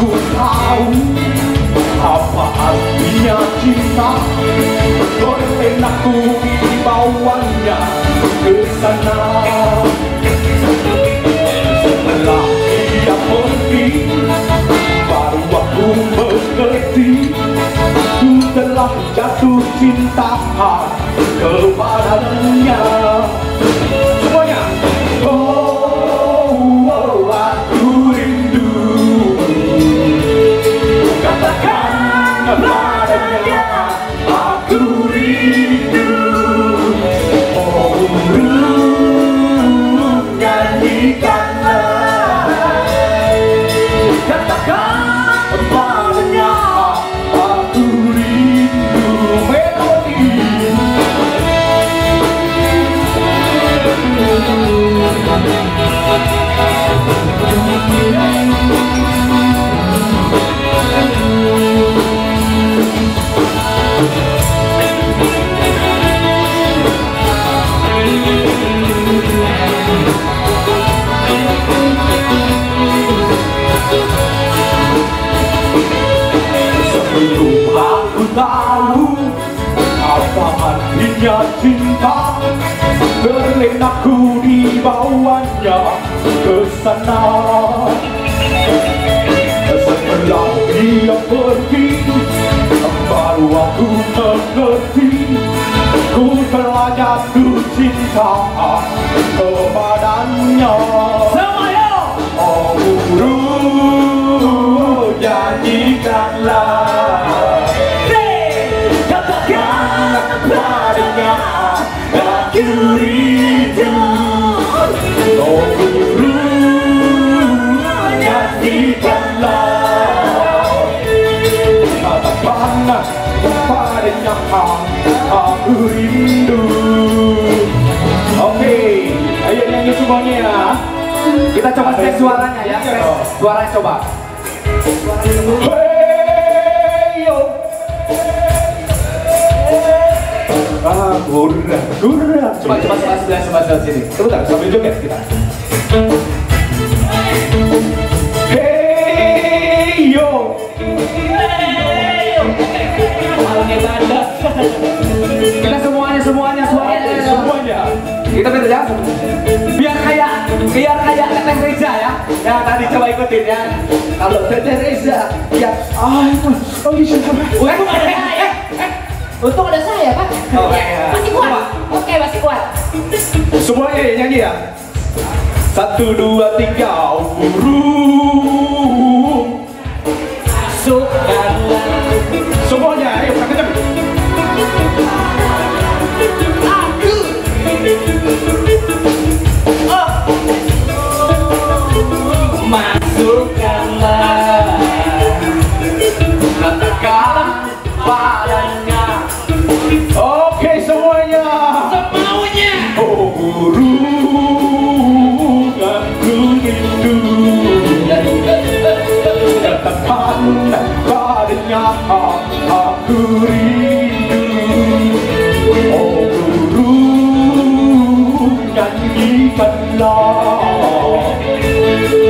Aku tahu apa artinya cinta, berlen aku dibawanya ke sana. Setelah dia pergi, baru aku mengerti, ku telah jatuh cinta kepadanya. Semuanya. Oh, oh, aku rindu, katakan padanya aku rindu. Oh, nyanyikanlah, katakan padanya aku rindu. Melodi. Sebelum aku tahu apa artinya cinta, berlen aku dibawanya ke sana. Setelah dia pergi, baru aku mengerti, ku telah jatuh cinta kepadanya. Semuanya. Oh, nyanyikanlah, katakan padanya aku rindu. Oh, nyanyikanlah, katakan padanya aku rindu. Oke, ayo nyanyi semuanya ya. Kita coba tes suaranya ya. Suaranya coba. Hey yo. Ah, gurah. Coba sebelah sini. Sebentar, sambil joget kita. Hey yo. Kita semuanya suaranya. Semuanya. Kita beda ya. Biar kayak Teteh Reza ya. Ya tadi coba ikutin ya. Kalau Teteh Reza ya, untung ada saya kan. Oh, iya. Masih kuat. Oke, masih kuat. Semuanya nyanyi ya. 1, 2, 3. Burung masukkanlah. Semuanya ayo kencang. Masukkanlah, katakan padanya. Oke semuanya. Semaunya. Oh, burung aku rindu, katakan padanya aku rindu. Oh, burung nyanyikanlah,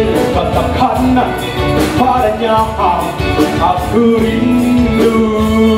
katakan padanya aku rindu.